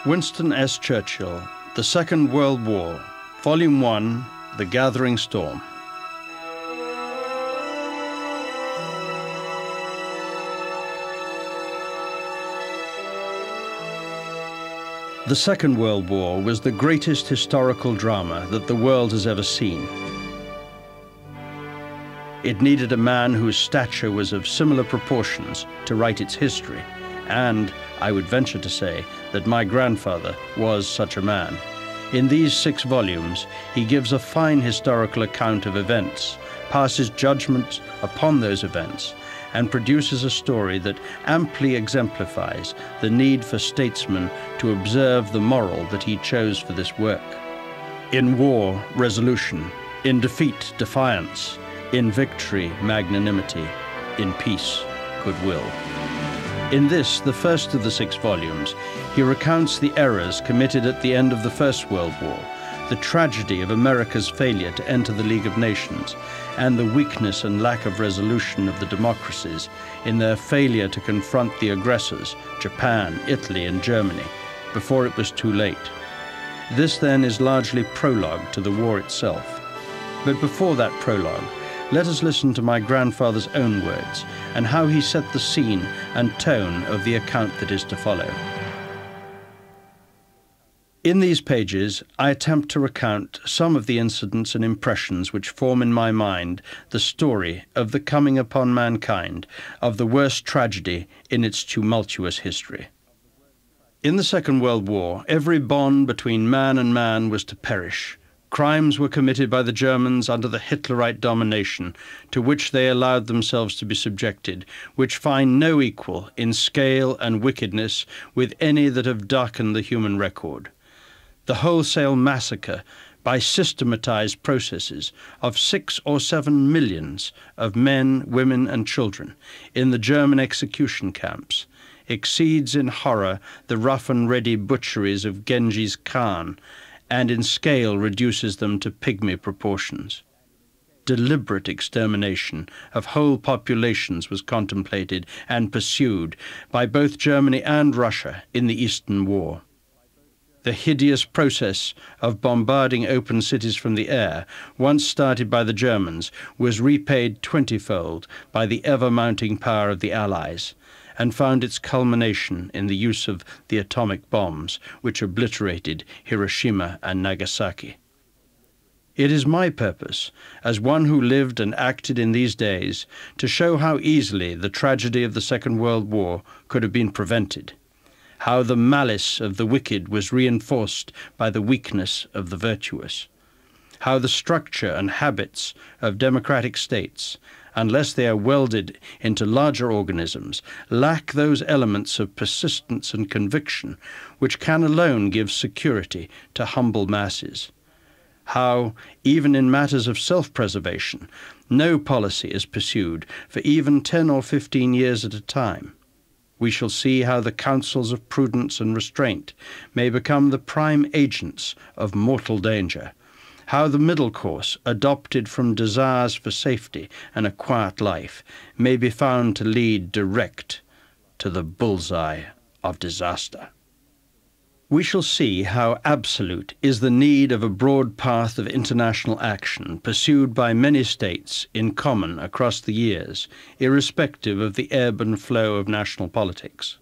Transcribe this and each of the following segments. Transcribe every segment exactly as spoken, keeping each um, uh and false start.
Winston S. Churchill, The Second World War, Volume one, The Gathering Storm. The Second World War was the greatest historical drama that the world has ever seen. It needed a man whose stature was of similar proportions to write its history, and I would venture to say that my grandfather was such a man. In these six volumes, he gives a fine historical account of events, passes judgment upon those events, and produces a story that amply exemplifies the need for statesmen to observe the moral that he chose for this work. In war, resolution; in defeat, defiance; in victory, magnanimity; in peace, goodwill. In this, the first of the six volumes, he recounts the errors committed at the end of the First World War, the tragedy of America's failure to enter the League of Nations, and the weakness and lack of resolution of the democracies in their failure to confront the aggressors, Japan, Italy, and Germany, before it was too late. This, then, is largely prologue to the war itself. But before that prologue, let us listen to my grandfather's own words and how he set the scene and tone of the account that is to follow. In these pages, I attempt to recount some of the incidents and impressions which form in my mind the story of the coming upon mankind of the worst tragedy in its tumultuous history. In the Second World War, every bond between man and man was to perish. Crimes were committed by the Germans under the Hitlerite domination, to which they allowed themselves to be subjected, which find no equal in scale and wickedness with any that have darkened the human record. The wholesale massacre, by systematized processes, of six or seven millions of men, women, and children in the German execution camps exceeds in horror the rough and ready butcheries of Genghis Khan, and in scale reduces them to pygmy proportions. Deliberate extermination of whole populations was contemplated and pursued by both Germany and Russia in the Eastern War. The hideous process of bombarding open cities from the air, once started by the Germans, was repaid twentyfold by the ever-mounting power of the Allies, and found its culmination in the use of the atomic bombs, which obliterated Hiroshima and Nagasaki. It is my purpose, as one who lived and acted in these days, to show how easily the tragedy of the Second World War could have been prevented, how the malice of the wicked was reinforced by the weakness of the virtuous, how the structure and habits of democratic states, unless they are welded into larger organisms, lack those elements of persistence and conviction which can alone give security to humble masses. How, even in matters of self-preservation, no policy is pursued for even ten or fifteen years at a time. We shall see how the counsels of prudence and restraint may become the prime agents of mortal danger, how the middle course, adopted from desires for safety and a quiet life, may be found to lead direct to the bullseye of disaster. We shall see how absolute is the need of a broad path of international action pursued by many states in common across the years, irrespective of the ebb and flow of national politics.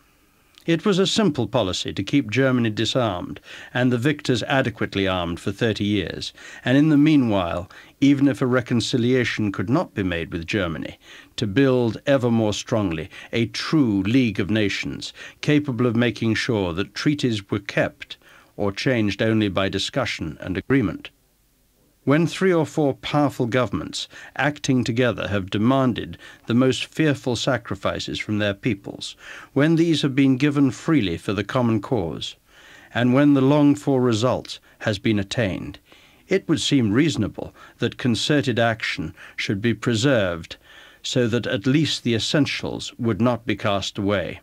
It was a simple policy to keep Germany disarmed and the victors adequately armed for thirty years, and in the meanwhile, even if a reconciliation could not be made with Germany, to build ever more strongly a true League of Nations, capable of making sure that treaties were kept or changed only by discussion and agreement. When three or four powerful governments acting together have demanded the most fearful sacrifices from their peoples, when these have been given freely for the common cause, and when the longed-for result has been attained, it would seem reasonable that concerted action should be preserved so that at least the essentials would not be cast away.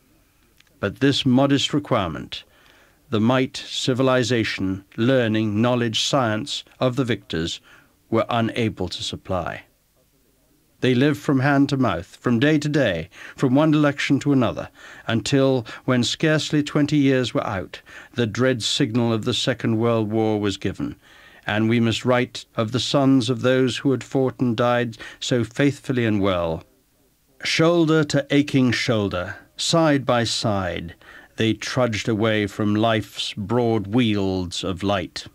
But this modest requirement, the might, civilization, learning, knowledge, science of the victors were unable to supply. They lived from hand to mouth, from day to day, from one election to another, until, when scarcely twenty years were out, the dread signal of the Second World War was given, and we must write of the sons of those who had fought and died so faithfully and well. Shoulder to aching shoulder, side by side, they trudged away from life's broad wheels of light.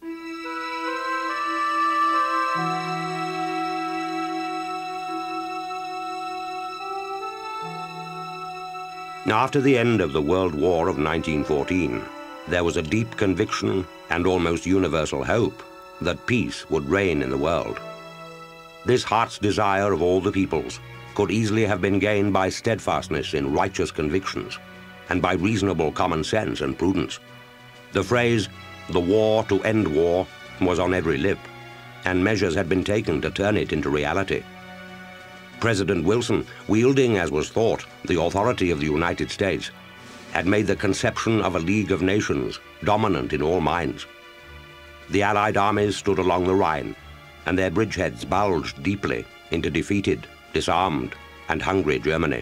After the end of the World War of nineteen fourteen, there was a deep conviction and almost universal hope that peace would reign in the world. This heart's desire of all the peoples could easily have been gained by steadfastness in righteous convictions and by reasonable common sense and prudence. The phrase, "the war to end war," was on every lip, and measures had been taken to turn it into reality. President Wilson, wielding, as was thought, the authority of the United States, had made the conception of a League of Nations dominant in all minds. The Allied armies stood along the Rhine, and their bridgeheads bulged deeply into defeated, disarmed, and hungry Germany.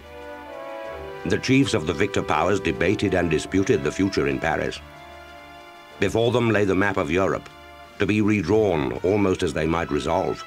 The chiefs of the victor powers debated and disputed the future in Paris. Before them lay the map of Europe, to be redrawn almost as they might resolve.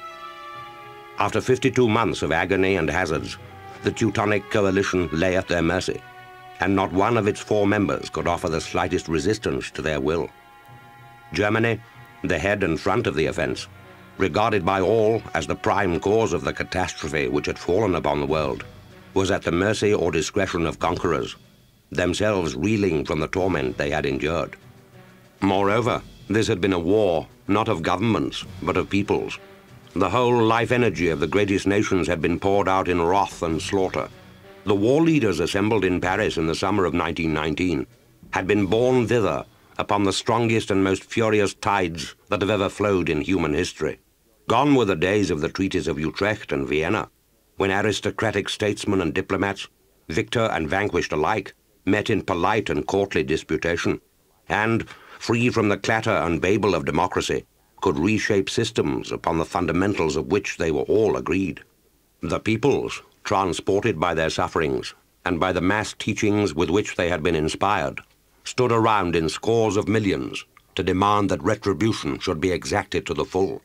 After fifty-two months of agony and hazards, the Teutonic coalition lay at their mercy, and not one of its four members could offer the slightest resistance to their will. Germany, the head and front of the offense, regarded by all as the prime cause of the catastrophe which had fallen upon the world, was at the mercy or discretion of conquerors, themselves reeling from the torment they had endured. Moreover, this had been a war not of governments, but of peoples. The whole life energy of the greatest nations had been poured out in wrath and slaughter. The war leaders assembled in Paris in the summer of nineteen nineteen had been borne thither upon the strongest and most furious tides that have ever flowed in human history. Gone were the days of the treaties of Utrecht and Vienna, when aristocratic statesmen and diplomats, victor and vanquished alike, met in polite and courtly disputation, and, free from the clatter and babel of democracy, could reshape systems upon the fundamentals of which they were all agreed. The peoples, transported by their sufferings and by the mass teachings with which they had been inspired, stood around in scores of millions to demand that retribution should be exacted to the full.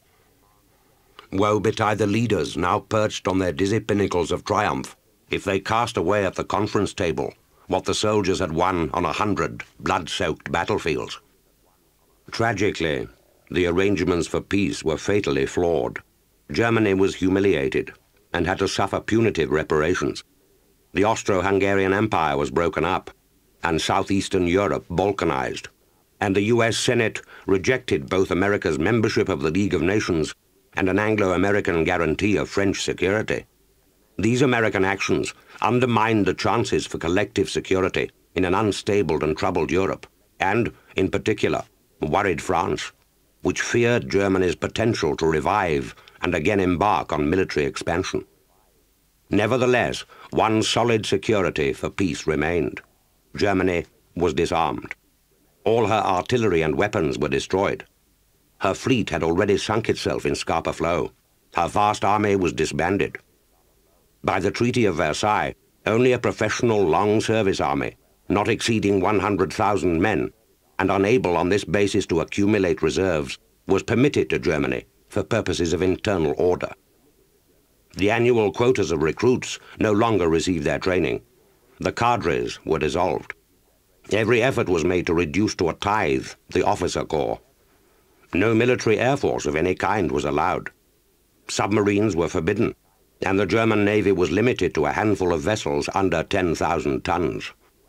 Woe betide the leaders now perched on their dizzy pinnacles of triumph if they cast away at the conference table what the soldiers had won on a hundred blood-soaked battlefields. Tragically, the arrangements for peace were fatally flawed. Germany was humiliated and had to suffer punitive reparations. The Austro-Hungarian Empire was broken up, and southeastern Europe balkanized, and the U S Senate rejected both America's membership of the League of Nations and an Anglo-American guarantee of French security. These American actions undermined the chances for collective security in an unstable and troubled Europe, and, in particular, worried France, which feared Germany's potential to revive and again embark on military expansion. Nevertheless, one solid security for peace remained. Germany was disarmed. All her artillery and weapons were destroyed. Her fleet had already sunk itself in Scapa Flow. Her vast army was disbanded. By the Treaty of Versailles, only a professional long-service army, not exceeding one hundred thousand men, and unable on this basis to accumulate reserves, was permitted to Germany for purposes of internal order. The annual quotas of recruits no longer received their training. The cadres were dissolved. Every effort was made to reduce to a tithe the officer corps. No military air force of any kind was allowed. Submarines were forbidden, and the German Navy was limited to a handful of vessels under ten thousand tons.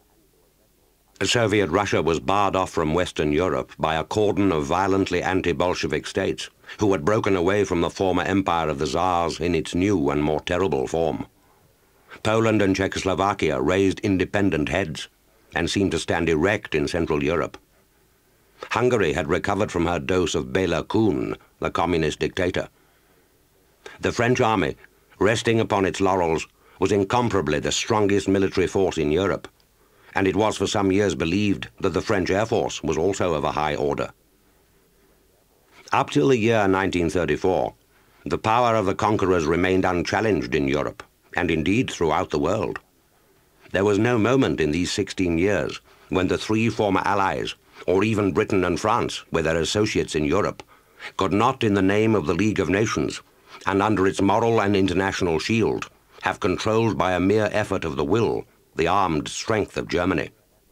Soviet Russia was barred off from Western Europe by a cordon of violently anti-Bolshevik states who had broken away from the former empire of the Tsars in its new and more terrible form. Poland and Czechoslovakia raised independent heads and seemed to stand erect in Central Europe. Hungary had recovered from her dose of Bela Kun, the communist dictator. The French army, resting upon its laurels, was incomparably the strongest military force in Europe, and it was for some years believed that the French Air Force was also of a high order. Up till the year nineteen thirty-four, the power of the conquerors remained unchallenged in Europe, and indeed throughout the world. There was no moment in these sixteen years when the three former allies, or even Britain and France, with their associates in Europe, could not, in the name of the League of Nations, and under its moral and international shield, have controlled by a mere effort of the will the armed strength of Germany.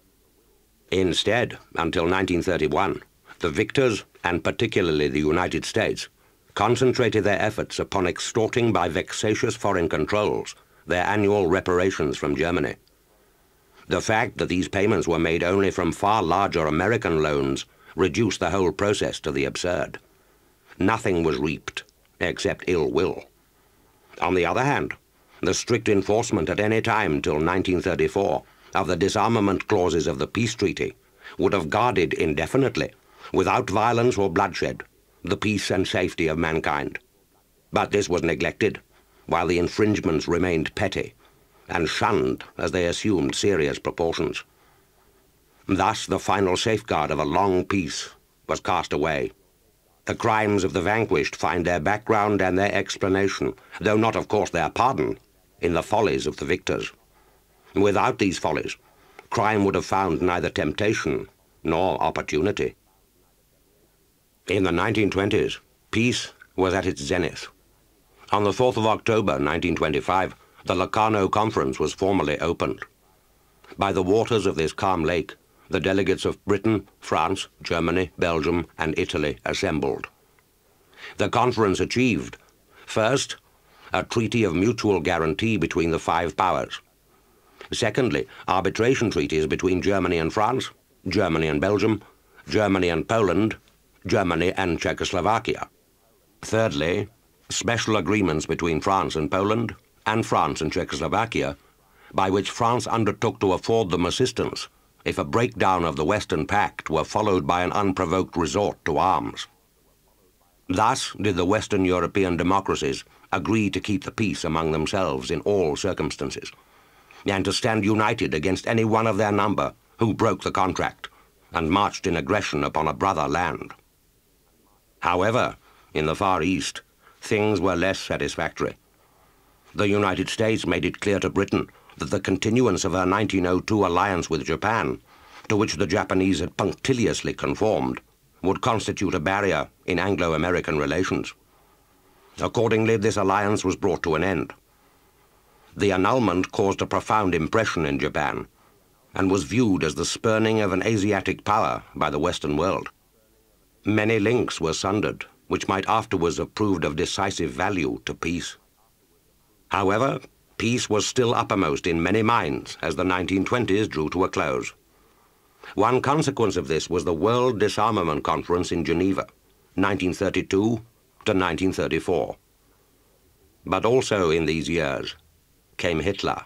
Instead, until nineteen thirty-one, the victors, and particularly the United States, concentrated their efforts upon extorting by vexatious foreign controls their annual reparations from Germany. The fact that these payments were made only from far larger American loans reduced the whole process to the absurd. Nothing was reaped except ill will. On the other hand, the strict enforcement at any time till nineteen thirty-four of the disarmament clauses of the peace treaty would have guarded indefinitely, without violence or bloodshed, the peace and safety of mankind. But this was neglected, while the infringements remained petty, and shunned as they assumed serious proportions. Thus the final safeguard of a long peace was cast away. The crimes of the vanquished find their background and their explanation, though not of course their pardon, in the follies of the victors. Without these follies, crime would have found neither temptation nor opportunity. In the nineteen twenties, peace was at its zenith. On the fourth of October nineteen twenty-five, the Locarno Conference was formally opened. By the waters of this calm lake, the delegates of Britain, France, Germany, Belgium, and Italy assembled. The conference achieved, first, a treaty of mutual guarantee between the five powers. Secondly, arbitration treaties between Germany and France, Germany and Belgium, Germany and Poland, Germany and Czechoslovakia. Thirdly, special agreements between France and Poland, and France and Czechoslovakia, by which France undertook to afford them assistance if a breakdown of the Western Pact were followed by an unprovoked resort to arms. Thus did the Western European democracies agree to keep the peace among themselves in all circumstances, and to stand united against any one of their number who broke the contract and marched in aggression upon a brother land. However, in the Far East, things were less satisfactory. The United States made it clear to Britain that the continuance of her nineteen oh two alliance with Japan, to which the Japanese had punctiliously conformed, would constitute a barrier in Anglo-American relations. Accordingly, this alliance was brought to an end. The annulment caused a profound impression in Japan, and was viewed as the spurning of an Asiatic power by the Western world. Many links were sundered, which might afterwards have proved of decisive value to peace. However, peace was still uppermost in many minds as the nineteen twenties drew to a close. One consequence of this was the World Disarmament Conference in Geneva, nineteen thirty-two to nineteen thirty-four. But also in these years came Hitler.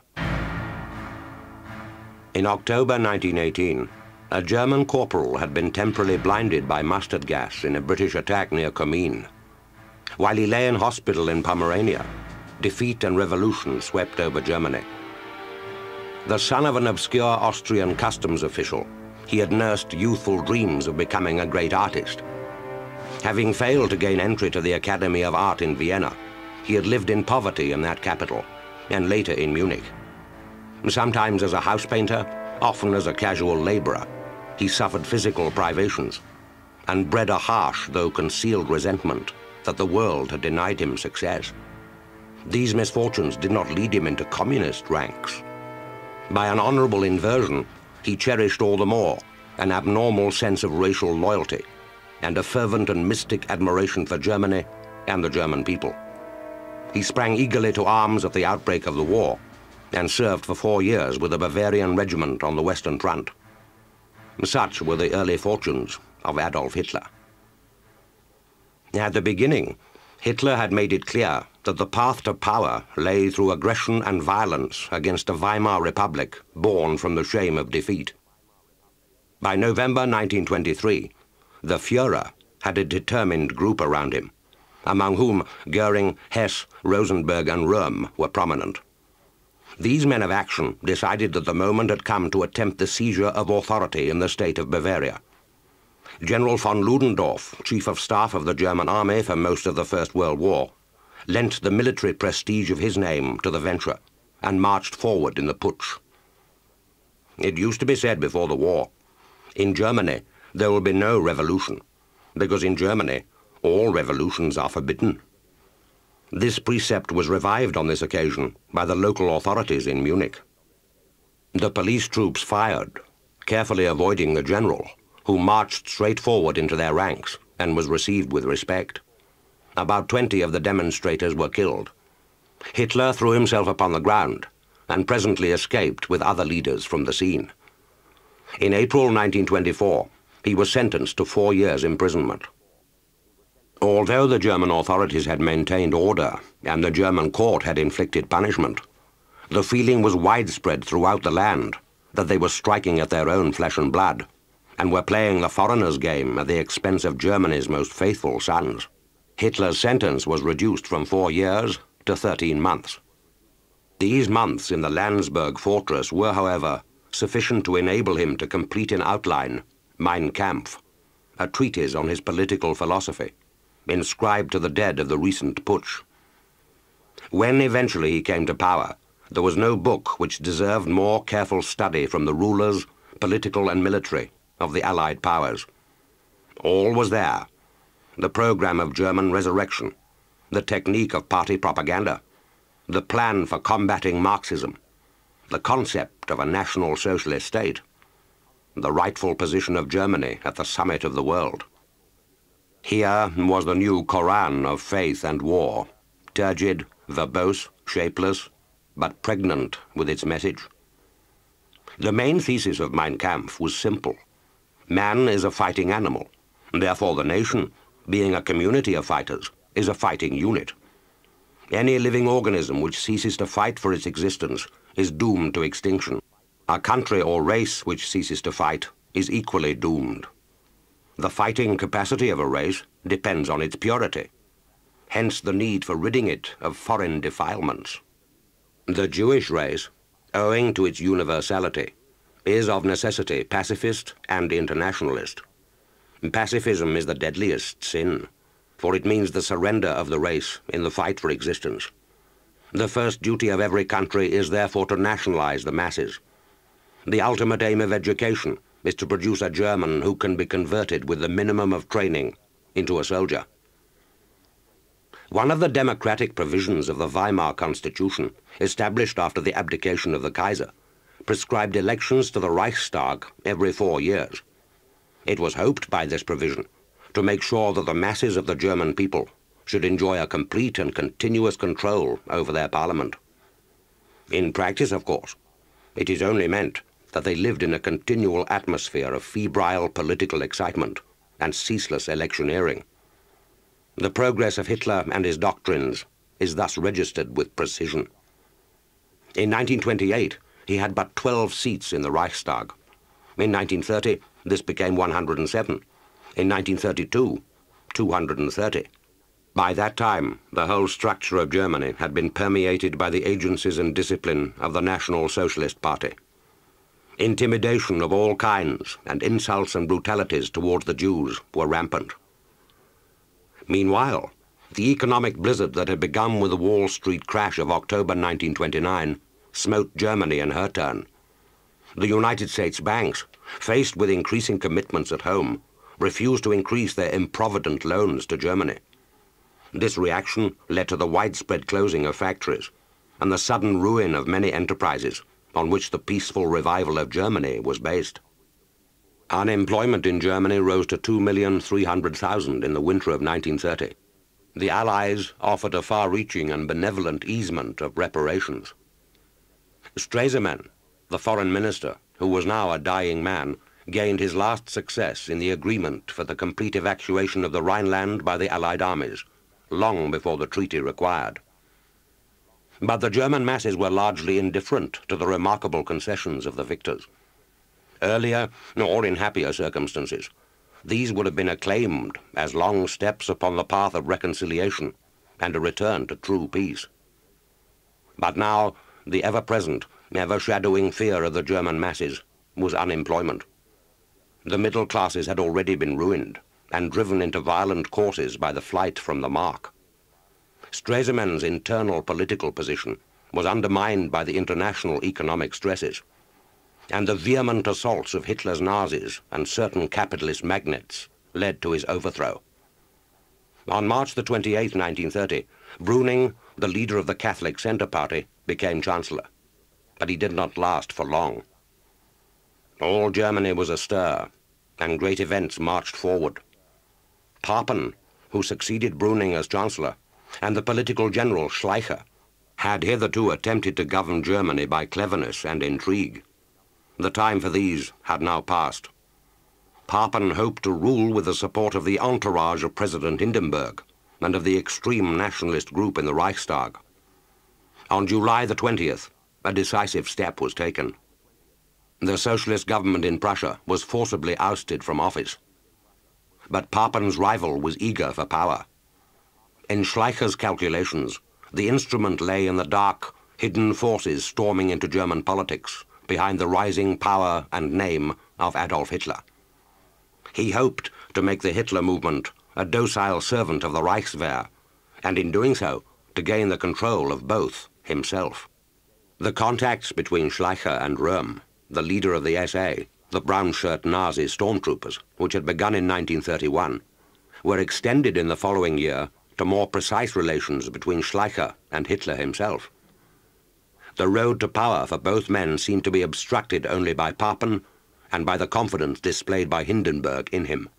In October nineteen eighteen, a German corporal had been temporarily blinded by mustard gas in a British attack near Comines. While he lay in hospital in Pomerania, defeat and revolution swept over Germany. The son of an obscure Austrian customs official, he had nursed youthful dreams of becoming a great artist. Having failed to gain entry to the Academy of Art in Vienna, he had lived in poverty in that capital, and later in Munich. Sometimes as a house painter, often as a casual laborer, he suffered physical privations, and bred a harsh though concealed resentment that the world had denied him success. These misfortunes did not lead him into communist ranks. By an honorable inversion, he cherished all the more an abnormal sense of racial loyalty and a fervent and mystic admiration for Germany and the German people. He sprang eagerly to arms at the outbreak of the war and served for four years with a Bavarian regiment on the Western Front. Such were the early fortunes of Adolf Hitler. At the beginning, Hitler had made it clear that the path to power lay through aggression and violence against a Weimar Republic born from the shame of defeat. By November nineteen twenty-three, the Führer had a determined group around him, among whom Goering, Hess, Rosenberg, and Röhm were prominent. These men of action decided that the moment had come to attempt the seizure of authority in the state of Bavaria. General von Ludendorff, Chief of Staff of the German Army for most of the First World War, lent the military prestige of his name to the venture and marched forward in the putsch. It used to be said before the war, in Germany there will be no revolution, because in Germany all revolutions are forbidden. This precept was revived on this occasion by the local authorities in Munich. The police troops fired, carefully avoiding the general, who marched straight forward into their ranks and was received with respect. About twenty of the demonstrators were killed. Hitler threw himself upon the ground and presently escaped with other leaders from the scene. In April nineteen twenty-four, he was sentenced to four years' imprisonment. Although the German authorities had maintained order and the German court had inflicted punishment, the feeling was widespread throughout the land that they were striking at their own flesh and blood and were playing the foreigner's game at the expense of Germany's most faithful sons. Hitler's sentence was reduced from four years to thirteen months. These months in the Landsberg fortress were, however, sufficient to enable him to complete in outline Mein Kampf, a treatise on his political philosophy, inscribed to the dead of the recent putsch. When eventually he came to power, there was no book which deserved more careful study from the rulers, political and military, of the Allied powers. All was there: the program of German resurrection, the technique of party propaganda, the plan for combating Marxism, the concept of a national socialist state, the rightful position of Germany at the summit of the world. Here was the new Koran of faith and war, turgid, verbose, shapeless, but pregnant with its message. The main thesis of Mein Kampf was simple. Man is a fighting animal, therefore the nation, being a community of fighters, is a fighting unit. Any living organism which ceases to fight for its existence is doomed to extinction. A country or race which ceases to fight is equally doomed. The fighting capacity of a race depends on its purity, hence the need for ridding it of foreign defilements. The Jewish race, owing to its universality, is of necessity pacifist and internationalist. Pacifism is the deadliest sin, for it means the surrender of the race in the fight for existence. The first duty of every country is therefore to nationalize the masses. The ultimate aim of education is to produce a German who can be converted with the minimum of training into a soldier. One of the democratic provisions of the Weimar Constitution, established after the abdication of the Kaiser, prescribed elections to the Reichstag every four years. It was hoped by this provision to make sure that the masses of the German people should enjoy a complete and continuous control over their parliament. In practice, of course, it is only meant that they lived in a continual atmosphere of febrile political excitement and ceaseless electioneering. The progress of Hitler and his doctrines is thus registered with precision. In nineteen twenty-eight, he had but twelve seats in the Reichstag. In nineteen thirty, this became one hundred seven. In nineteen thirty-two, two hundred thirty. By that time, the whole structure of Germany had been permeated by the agencies and discipline of the National Socialist Party. Intimidation of all kinds and insults and brutalities towards the Jews were rampant. Meanwhile, the economic blizzard that had begun with the Wall Street crash of October nineteen twenty-nine smote Germany in her turn. The United States banks, faced with increasing commitments at home, refused to increase their improvident loans to Germany. This reaction led to the widespread closing of factories and the sudden ruin of many enterprises on which the peaceful revival of Germany was based. Unemployment in Germany rose to two million three hundred thousand in the winter of nineteen thirty. The Allies offered a far-reaching and benevolent easement of reparations. Stresemann, the foreign minister, who was now a dying man, gained his last success in the agreement for the complete evacuation of the Rhineland by the Allied armies, long before the treaty required. But the German masses were largely indifferent to the remarkable concessions of the victors. Earlier, or in happier circumstances, these would have been acclaimed as long steps upon the path of reconciliation and a return to true peace. But now, the ever-present, ever-shadowing fear of the German masses was unemployment. The middle classes had already been ruined and driven into violent courses by the flight from the mark. Stresemann's internal political position was undermined by the international economic stresses, and the vehement assaults of Hitler's Nazis and certain capitalist magnates led to his overthrow. On March the twenty-eighth, nineteen thirty, Brüning, the leader of the Catholic Centre Party, became Chancellor, but he did not last for long. All Germany was astir, and great events marched forward. Papen, who succeeded Brüning as Chancellor, and the political general Schleicher, had hitherto attempted to govern Germany by cleverness and intrigue. The time for these had now passed. Papen hoped to rule with the support of the entourage of President Hindenburg and of the extreme nationalist group in the Reichstag. On July the twentieth, a decisive step was taken. The socialist government in Prussia was forcibly ousted from office. But Papen's rival was eager for power. In Schleicher's calculations, the instrument lay in the dark, hidden forces storming into German politics behind the rising power and name of Adolf Hitler. He hoped to make the Hitler movement a docile servant of the Reichswehr, and in doing so, to gain the control of both himself. The contacts between Schleicher and Röhm, the leader of the S A, the brown-shirt Nazi stormtroopers, which had begun in nineteen thirty-one, were extended in the following year to more precise relations between Schleicher and Hitler himself. The road to power for both men seemed to be obstructed only by Papen and by the confidence displayed by Hindenburg in him.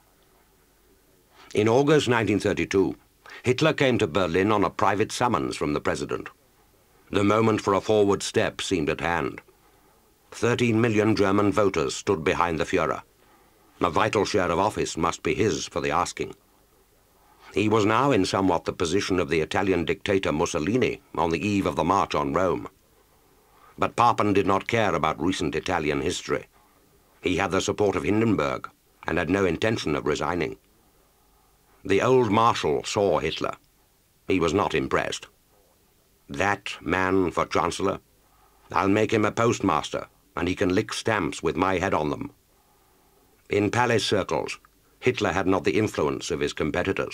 In August nineteen thirty-two, Hitler came to Berlin on a private summons from the president. The moment for a forward step seemed at hand. Thirteen million German voters stood behind the Führer. A vital share of office must be his for the asking. He was now in somewhat the position of the Italian dictator Mussolini on the eve of the march on Rome. But Papen did not care about recent Italian history. He had the support of Hindenburg and had no intention of resigning. The old marshal saw Hitler. He was not impressed. That man for Chancellor? I'll make him a postmaster, and he can lick stamps with my head on them. In palace circles, Hitler had not the influence of his competitors.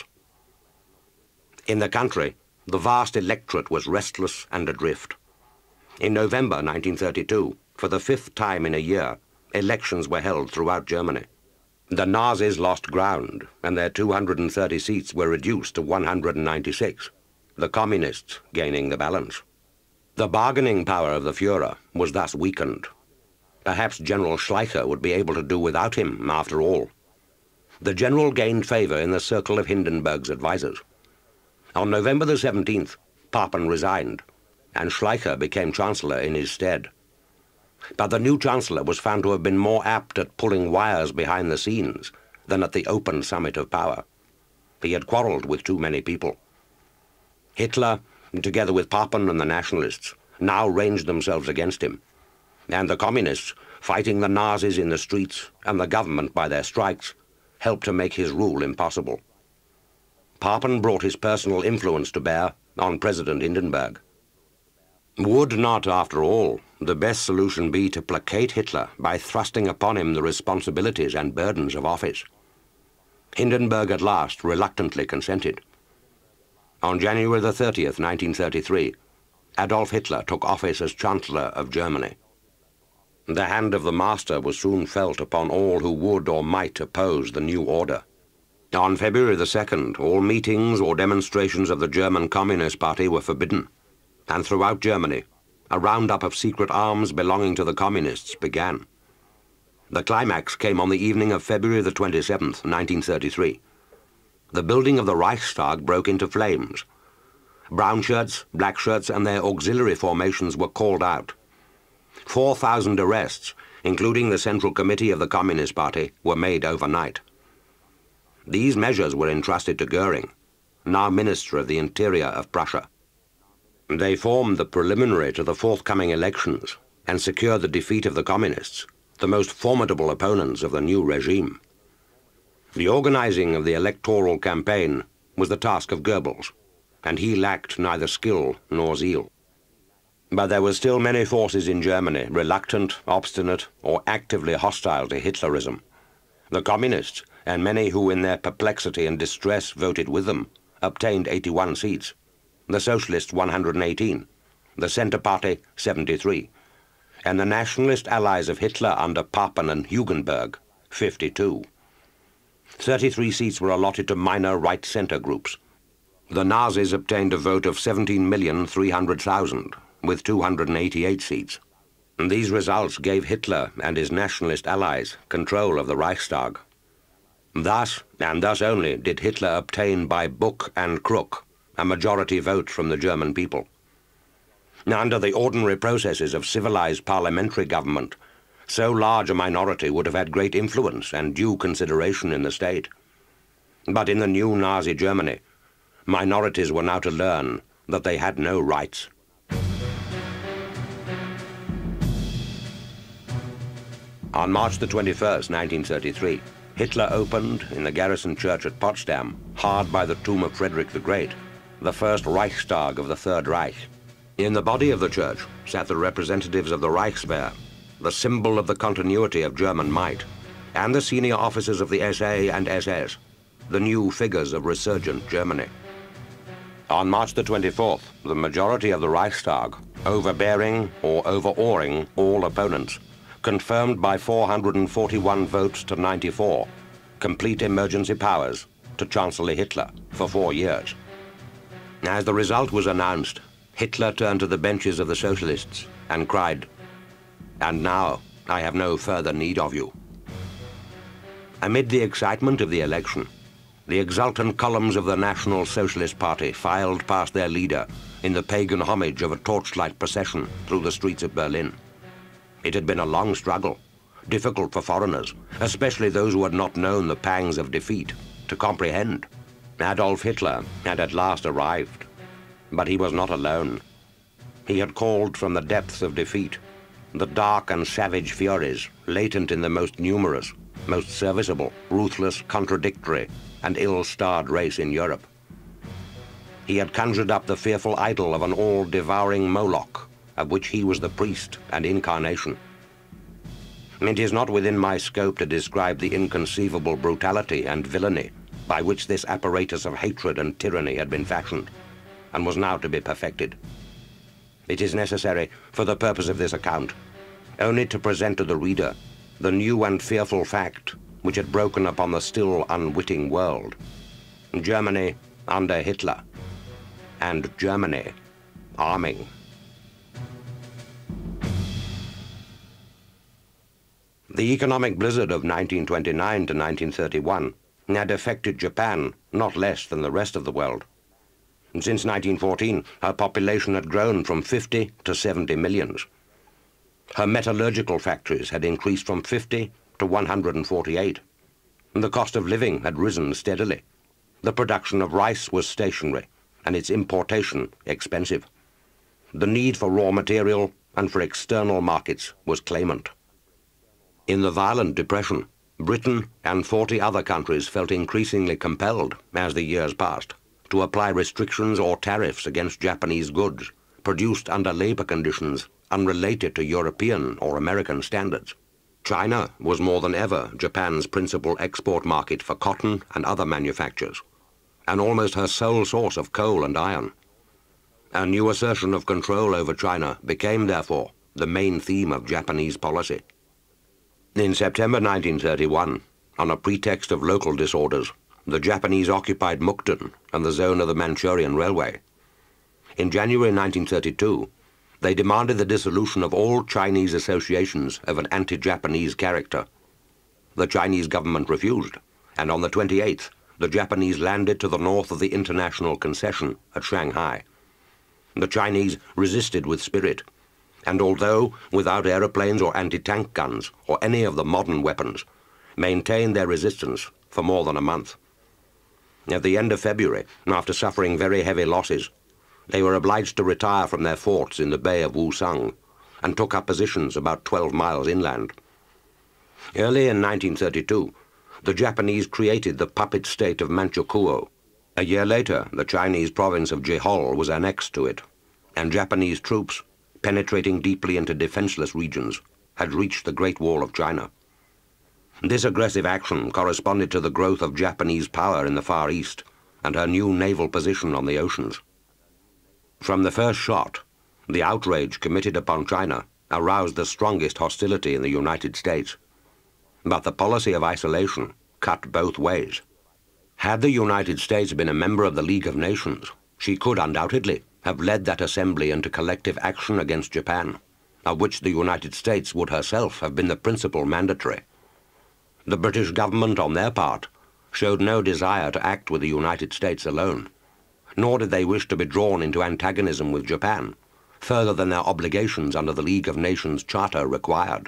In the country, the vast electorate was restless and adrift. In November nineteen thirty-two, for the fifth time in a year, elections were held throughout Germany. The Nazis lost ground, and their two hundred thirty seats were reduced to one hundred ninety-six, the Communists gaining the balance. The bargaining power of the Führer was thus weakened. Perhaps General Schleicher would be able to do without him, after all. The general gained favor in the circle of Hindenburg's advisers. On November the seventeenth, Papen resigned, and Schleicher became Chancellor in his stead. But the new Chancellor was found to have been more apt at pulling wires behind the scenes than at the open summit of power. He had quarreled with too many people. Hitler, together with Papen and the nationalists, now ranged themselves against him, and the communists, fighting the Nazis in the streets and the government by their strikes, helped to make his rule impossible. Papen brought his personal influence to bear on President Hindenburg. Would not, after all, the best solution be to placate Hitler by thrusting upon him the responsibilities and burdens of office? Hindenburg at last reluctantly consented. On January the thirtieth, nineteen thirty-three, Adolf Hitler took office as Chancellor of Germany. The hand of the master was soon felt upon all who would or might oppose the new order. On February the second, all meetings or demonstrations of the German Communist Party were forbidden, and throughout Germany, a roundup of secret arms belonging to the Communists began. The climax came on the evening of February the twenty-seventh, nineteen thirty-three. The building of the Reichstag broke into flames. Brown shirts, black shirts, and their auxiliary formations were called out. Four thousand arrests, including the Central Committee of the Communist Party, were made overnight. These measures were entrusted to Goering, now Minister of the Interior of Prussia. They formed the preliminary to the forthcoming elections and secured the defeat of the Communists, the most formidable opponents of the new regime. The organizing of the electoral campaign was the task of Goebbels, and he lacked neither skill nor zeal. But there were still many forces in Germany reluctant, obstinate, or actively hostile to Hitlerism. The Communists, and many who in their perplexity and distress voted with them, obtained eighty-one seats. the Socialists one hundred eighteen, the Centre Party seventy-three, and the nationalist allies of Hitler under Papen and Hugenberg fifty-two. thirty-three seats were allotted to minor right-centre groups. The Nazis obtained a vote of seventeen million three hundred thousand, with two hundred eighty-eight seats. And these results gave Hitler and his nationalist allies control of the Reichstag. Thus, and thus only, did Hitler obtain by book and crook a majority vote from the German people. Under the ordinary processes of civilized parliamentary government, so large a minority would have had great influence and due consideration in the state. But in the new Nazi Germany, minorities were now to learn that they had no rights. On March the twenty-first, nineteen thirty-three, Hitler opened, in the garrison church at Potsdam, hard by the tomb of Frederick the Great, the first Reichstag of the Third Reich. In the body of the church sat the representatives of the Reichswehr, the symbol of the continuity of German might, and the senior officers of the S A and S S, the new figures of resurgent Germany. On March the twenty-fourth, the majority of the Reichstag, overbearing or overawing all opponents, confirmed by four hundred forty-one votes to ninety-four, complete emergency powers to Chancellor Hitler for four years. As the result was announced, Hitler turned to the benches of the socialists and cried, "And now I have no further need of you." Amid the excitement of the election, the exultant columns of the National Socialist Party filed past their leader in the pagan homage of a torchlight procession through the streets of Berlin. It had been a long struggle, difficult for foreigners, especially those who had not known the pangs of defeat, to comprehend. Adolf Hitler had at last arrived, but he was not alone. He had called from the depths of defeat the dark and savage furies latent in the most numerous, most serviceable, ruthless, contradictory, and ill-starred race in Europe. He had conjured up the fearful idol of an all-devouring Moloch, of which he was the priest and incarnation. It is not within my scope to describe the inconceivable brutality and villainy by which this apparatus of hatred and tyranny had been fashioned, and was now to be perfected. It is necessary, for the purpose of this account, only to present to the reader the new and fearful fact which had broken upon the still unwitting world. Germany under Hitler, and Germany arming. The economic blizzard of nineteen twenty-nine to nineteen thirty-one had affected Japan not less than the rest of the world. Since nineteen fourteen, her population had grown from fifty to seventy millions. Her metallurgical factories had increased from fifty to one hundred forty-eight. The cost of living had risen steadily. The production of rice was stationary, and its importation expensive. The need for raw material and for external markets was clamant. In the violent depression, Britain and forty other countries felt increasingly compelled, as the years passed, to apply restrictions or tariffs against Japanese goods, produced under labor conditions unrelated to European or American standards. China was more than ever Japan's principal export market for cotton and other manufactures, and almost her sole source of coal and iron. A new assertion of control over China became, therefore, the main theme of Japanese policy. In September nineteen thirty-one, on a pretext of local disorders, the Japanese occupied Mukden and the zone of the Manchurian Railway. In January nineteen thirty-two, they demanded the dissolution of all Chinese associations of an anti-Japanese character. The Chinese government refused, and on the twenty-eighth, the Japanese landed to the north of the international concession at Shanghai. The Chinese resisted with spirit, and although without aeroplanes or anti-tank guns or any of the modern weapons, maintained their resistance for more than a month. At the end of February, after suffering very heavy losses, they were obliged to retire from their forts in the Bay of Wusang and took up positions about twelve miles inland. Early in nineteen thirty-two, the Japanese created the puppet state of Manchukuo. A year later, the Chinese province of Jehol was annexed to it, and Japanese troops, penetrating deeply into defenseless regions, had reached the Great Wall of China. This aggressive action corresponded to the growth of Japanese power in the Far East and her new naval position on the oceans. From the first shot, the outrage committed upon China aroused the strongest hostility in the United States. But the policy of isolation cut both ways. Had the United States been a member of the League of Nations, she could undoubtedly have led that assembly into collective action against Japan, of which the United States would herself have been the principal mandatory. The British government, on their part, showed no desire to act with the United States alone, nor did they wish to be drawn into antagonism with Japan, further than their obligations under the League of Nations Charter required.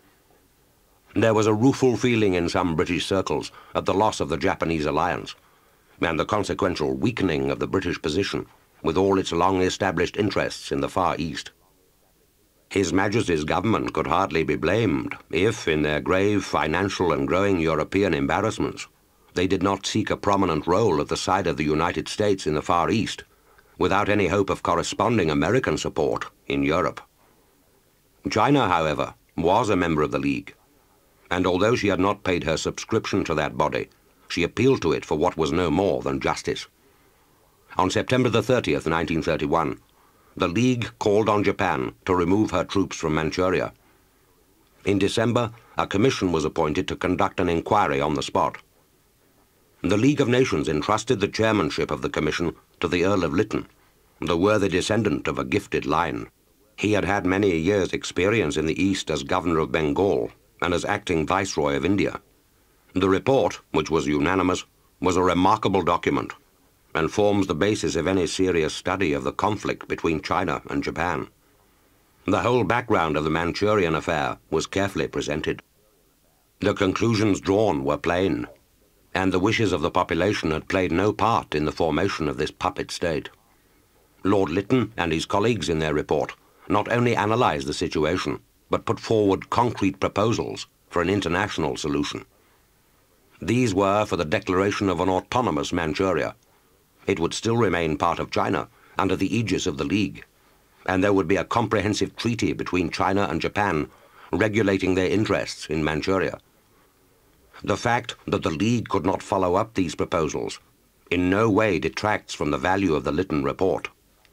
There was a rueful feeling in some British circles at the loss of the Japanese alliance, and the consequential weakening of the British position with all its long-established interests in the Far East. His Majesty's government could hardly be blamed if, in their grave financial and growing European embarrassments, they did not seek a prominent role at the side of the United States in the Far East, without any hope of corresponding American support in Europe. China, however, was a member of the League, and although she had not paid her subscription to that body, she appealed to it for what was no more than justice. On September the thirtieth, nineteen thirty-one, the League called on Japan to remove her troops from Manchuria. In December, a commission was appointed to conduct an inquiry on the spot. The League of Nations entrusted the chairmanship of the commission to the Earl of Lytton, the worthy descendant of a gifted line. He had had many years' experience in the East as governor of Bengal and as acting viceroy of India. The report, which was unanimous, was a remarkable document and forms the basis of any serious study of the conflict between China and Japan. The whole background of the Manchurian affair was carefully presented. The conclusions drawn were plain, and the wishes of the population had played no part in the formation of this puppet state. Lord Lytton and his colleagues in their report not only analysed the situation, but put forward concrete proposals for an international solution. These were for the declaration of an autonomous Manchuria. It would still remain part of China under the aegis of the League, and there would be a comprehensive treaty between China and Japan regulating their interests in Manchuria. The fact that the League could not follow up these proposals in no way detracts from the value of the Lytton report.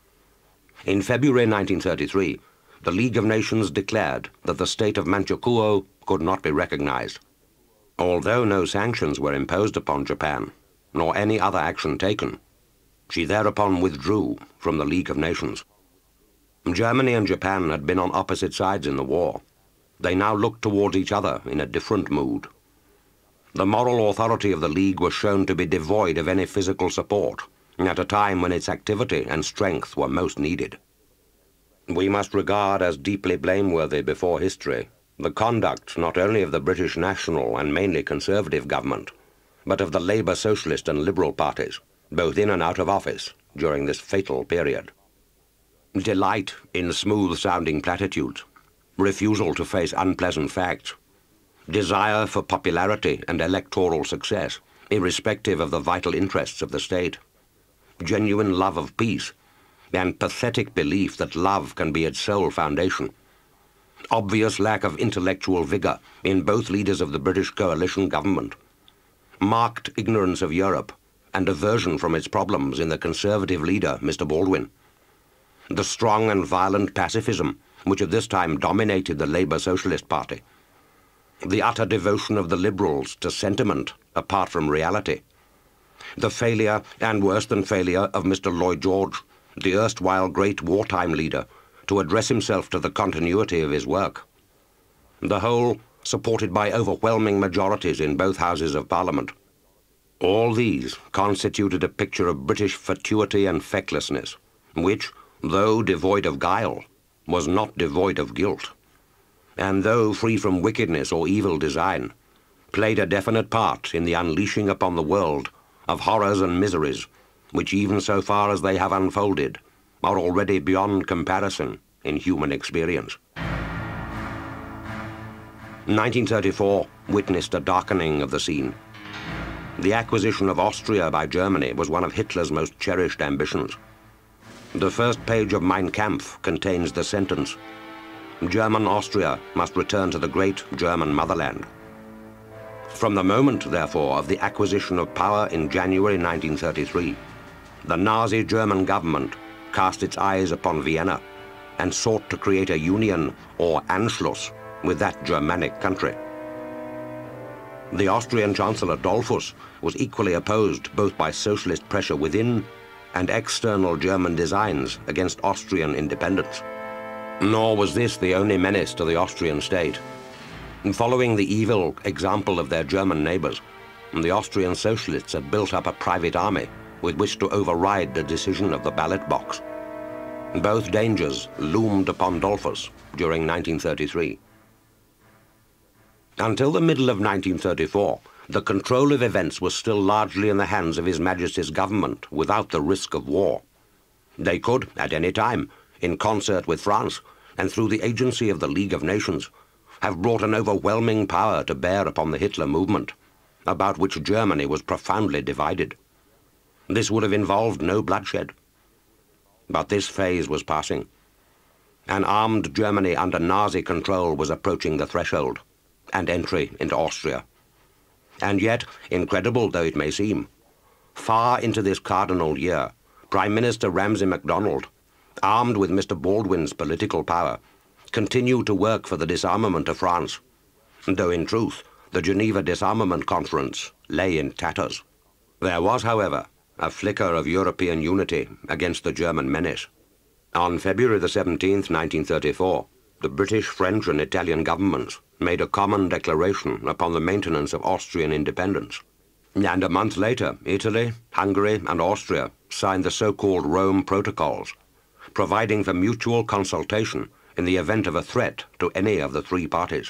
In February nineteen thirty-three, the League of Nations declared that the state of Manchukuo could not be recognized. Although no sanctions were imposed upon Japan, nor any other action taken, she thereupon withdrew from the League of Nations. Germany and Japan had been on opposite sides in the war. They now looked towards each other in a different mood. The moral authority of the League was shown to be devoid of any physical support, at a time when its activity and strength were most needed. We must regard as deeply blameworthy before history the conduct not only of the British National and mainly Conservative government, but of the Labour, Socialist and Liberal parties, both in and out of office, during this fatal period. Delight in smooth-sounding platitudes, refusal to face unpleasant facts, desire for popularity and electoral success, irrespective of the vital interests of the state, genuine love of peace, and pathetic belief that love can be its sole foundation, obvious lack of intellectual vigour in both leaders of the British coalition government, marked ignorance of Europe, and aversion from its problems in the Conservative leader, Mister Baldwin, the strong and violent pacifism which at this time dominated the Labour Socialist Party, the utter devotion of the Liberals to sentiment apart from reality, the failure, and worse than failure, of Mister Lloyd George, the erstwhile great wartime leader, to address himself to the continuity of his work. The whole supported by overwhelming majorities in both Houses of Parliament. All these constituted a picture of British fatuity and fecklessness, which, though devoid of guile, was not devoid of guilt, and though free from wickedness or evil design, played a definite part in the unleashing upon the world of horrors and miseries, which even so far as they have unfolded, are already beyond comparison in human experience. nineteen thirty-four witnessed a darkening of the scene. The acquisition of Austria by Germany was one of Hitler's most cherished ambitions. The first page of Mein Kampf contains the sentence, "German Austria must return to the great German motherland." From the moment, therefore, of the acquisition of power in January nineteen thirty-three, the Nazi German government cast its eyes upon Vienna and sought to create a union, or Anschluss, with that Germanic country. The Austrian Chancellor Dollfuss was equally opposed both by socialist pressure within and external German designs against Austrian independence. Nor was this the only menace to the Austrian state. Following the evil example of their German neighbors, the Austrian socialists had built up a private army with which to override the decision of the ballot box. Both dangers loomed upon Dollfuss during nineteen thirty-three. Until the middle of nineteen thirty-four, the control of events was still largely in the hands of His Majesty's government without the risk of war. They could, at any time, in concert with France and through the agency of the League of Nations, have brought an overwhelming power to bear upon the Hitler movement, about which Germany was profoundly divided. This would have involved no bloodshed. But this phase was passing. An armed Germany under Nazi control was approaching the threshold, and entry into Austria. And yet, incredible though it may seem, far into this cardinal year, Prime Minister Ramsay MacDonald, armed with Mister Baldwin's political power, continued to work for the disarmament of France, though in truth the Geneva Disarmament Conference lay in tatters. There was, however, a flicker of European unity against the German menace. On February the seventeenth, nineteen thirty-four, the British, French and Italian governments made a common declaration upon the maintenance of Austrian independence. And a month later, Italy, Hungary and Austria signed the so-called Rome Protocols, providing for mutual consultation in the event of a threat to any of the three parties.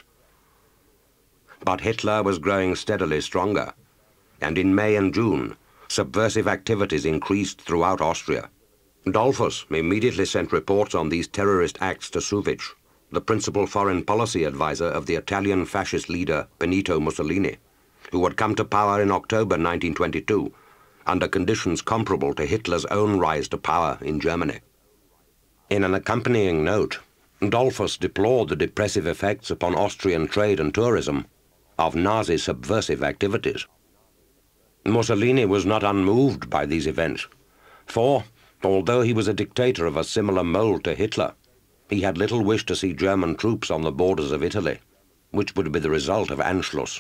But Hitler was growing steadily stronger, and in May and June, subversive activities increased throughout Austria. Dollfuss immediately sent reports on these terrorist acts to Suvic, the principal foreign policy advisor of the Italian fascist leader Benito Mussolini, who had come to power in October nineteen twenty-two, under conditions comparable to Hitler's own rise to power in Germany. In an accompanying note, Dollfuss deplored the depressive effects upon Austrian trade and tourism of Nazi subversive activities. Mussolini was not unmoved by these events, for, although he was a dictator of a similar mold to Hitler, he had little wish to see German troops on the borders of Italy, which would be the result of Anschluss.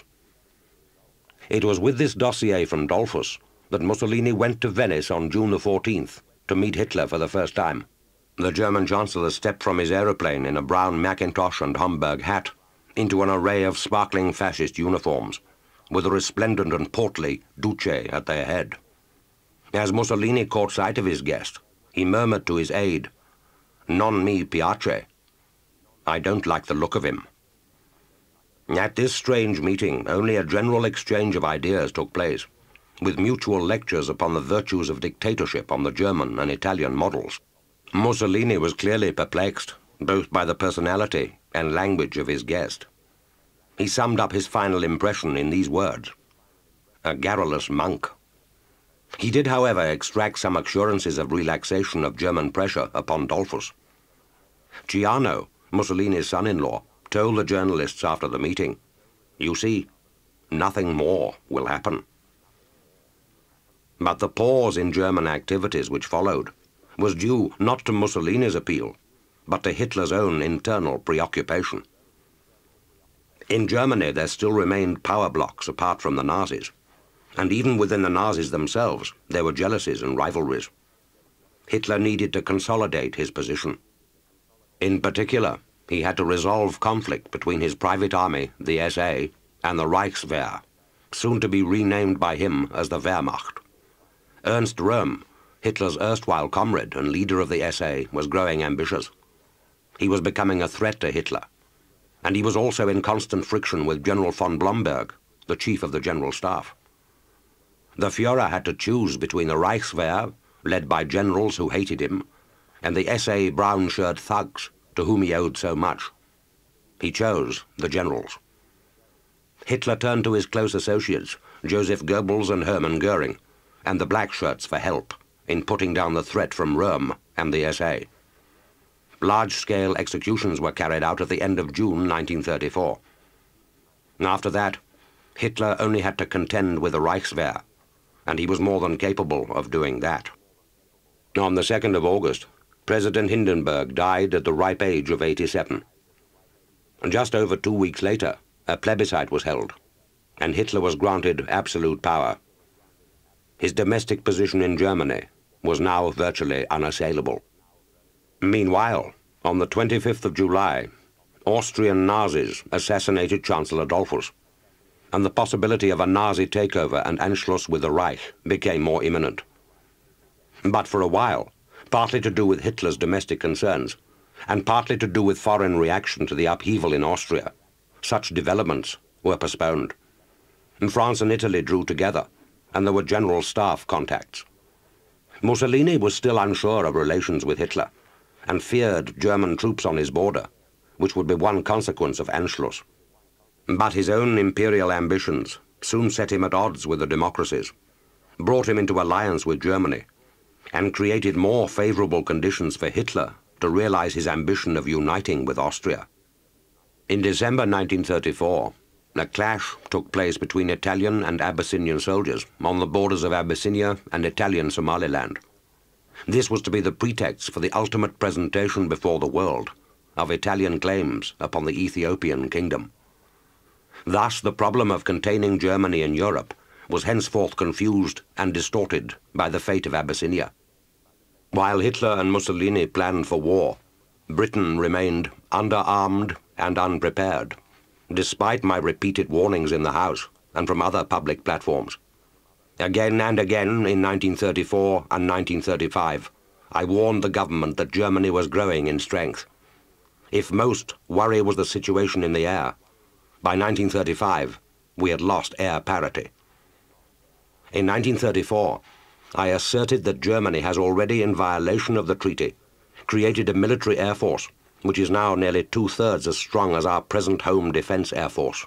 It was with this dossier from Dollfuss that Mussolini went to Venice on June the fourteenth to meet Hitler for the first time. The German Chancellor stepped from his aeroplane in a brown Macintosh and Homburg hat into an array of sparkling fascist uniforms, with a resplendent and portly Duce at their head. As Mussolini caught sight of his guest, he murmured to his aide, "Non mi piace." I don't like the look of him. At this strange meeting, only a general exchange of ideas took place, with mutual lectures upon the virtues of dictatorship on the German and Italian models. Mussolini was clearly perplexed, both by the personality and language of his guest. He summed up his final impression in these words: a garrulous monk. He did, however, extract some assurances of relaxation of German pressure upon Dollfuss. Ciano, Mussolini's son-in-law, told the journalists after the meeting, "You see, nothing more will happen." But the pause in German activities which followed was due not to Mussolini's appeal, but to Hitler's own internal preoccupation. In Germany there still remained power blocks apart from the Nazis, and even within the Nazis themselves there were jealousies and rivalries. Hitler needed to consolidate his position. In particular, he had to resolve conflict between his private army, the S A, and the Reichswehr, soon to be renamed by him as the Wehrmacht. Ernst Röhm, Hitler's erstwhile comrade and leader of the S A, was growing ambitious. He was becoming a threat to Hitler, and he was also in constant friction with General von Blomberg, the chief of the General Staff. The Führer had to choose between the Reichswehr, led by generals who hated him, and the S A brown-shirt thugs, to whom he owed so much. He chose the generals. Hitler turned to his close associates, Joseph Goebbels and Hermann Göring, and the black shirts for help in putting down the threat from Röhm and the S A. Large-scale executions were carried out at the end of June nineteen thirty-four. After that, Hitler only had to contend with the Reichswehr, and he was more than capable of doing that. On the second of August, President Hindenburg died at the ripe age of eighty-seven. Just over two weeks later, a plebiscite was held, and Hitler was granted absolute power. His domestic position in Germany was now virtually unassailable. Meanwhile, on the twenty-fifth of July, Austrian Nazis assassinated Chancellor Dollfuss, and the possibility of a Nazi takeover and Anschluss with the Reich became more imminent. But for a while, partly to do with Hitler's domestic concerns, and partly to do with foreign reaction to the upheaval in Austria, such developments were postponed. France and Italy drew together, and there were general staff contacts. Mussolini was still unsure of relations with Hitler, and feared German troops on his border, which would be one consequence of Anschluss. But his own imperial ambitions soon set him at odds with the democracies, brought him into alliance with Germany, and created more favorable conditions for Hitler to realize his ambition of uniting with Austria. In December nineteen thirty-four, a clash took place between Italian and Abyssinian soldiers on the borders of Abyssinia and Italian Somaliland. This was to be the pretext for the ultimate presentation before the world of Italian claims upon the Ethiopian kingdom. Thus, the problem of containing Germany in Europe was henceforth confused and distorted by the fate of Abyssinia. While Hitler and Mussolini planned for war, Britain remained underarmed and unprepared, despite my repeated warnings in the House and from other public platforms. Again and again in nineteen thirty-four and nineteen thirty-five, I warned the government that Germany was growing in strength. If most worry was the situation in the air, by nineteen thirty-five we had lost air parity. In nineteen thirty-four, I asserted that Germany has already, in violation of the treaty, created a military air force which is now nearly two-thirds as strong as our present home defense air force.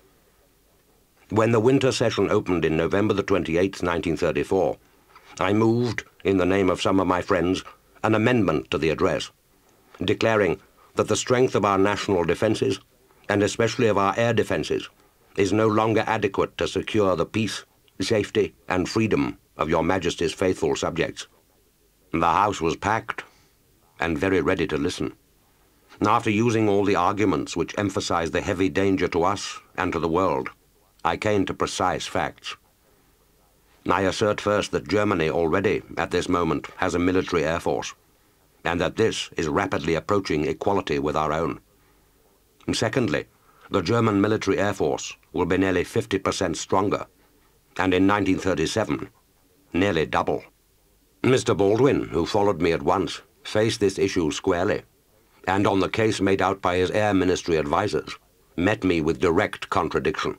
When the winter session opened in November the twenty-eighth, nineteen thirty-four, I moved, in the name of some of my friends, an amendment to the address, declaring that the strength of our national defenses, and especially of our air defenses, is no longer adequate to secure the peace, safety, and freedom of your Majesty's faithful subjects. The House was packed and very ready to listen. After using all the arguments which emphasized the heavy danger to us and to the world, I came to precise facts. I assert first that Germany already, at this moment, has a military air force, and that this is rapidly approaching equality with our own. And secondly, the German military air force will be nearly fifty percent stronger, and in nineteen thirty-seven, nearly double. Mister Baldwin, who followed me at once, faced this issue squarely, and on the case made out by his Air Ministry advisers, met me with direct contradiction.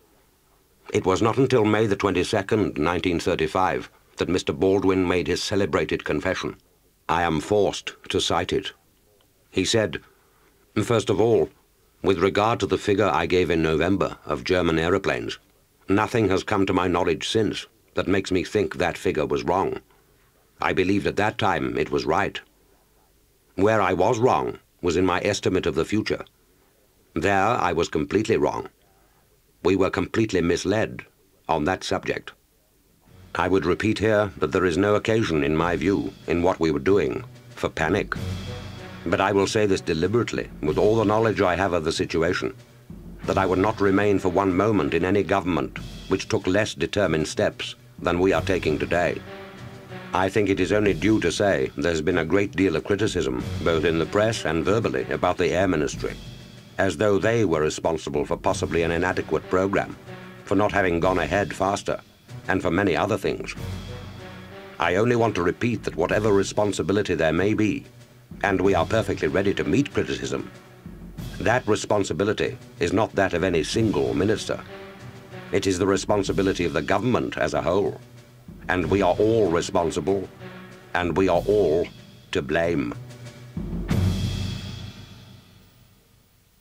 It was not until May the twenty-second, nineteen thirty-five, that Mister Baldwin made his celebrated confession. I am forced to cite it. He said, "First of all, with regard to the figure I gave in November of German aeroplanes, nothing has come to my knowledge since that makes me think that figure was wrong. I believed at that time it was right. Where I was wrong was in my estimate of the future. There I was completely wrong. We were completely misled on that subject. I would repeat here that there is no occasion, in my view, in what we were doing, for panic. But I will say this deliberately, with all the knowledge I have of the situation, that I would not remain for one moment in any government which took less determined steps than we are taking today. I think it is only due to say there's been a great deal of criticism, both in the press and verbally, about the Air Ministry, as though they were responsible for possibly an inadequate program, for not having gone ahead faster, and for many other things. I only want to repeat that whatever responsibility there may be, and we are perfectly ready to meet criticism, that responsibility is not that of any single minister. It is the responsibility of the government as a whole, and we are all responsible, and we are all to blame.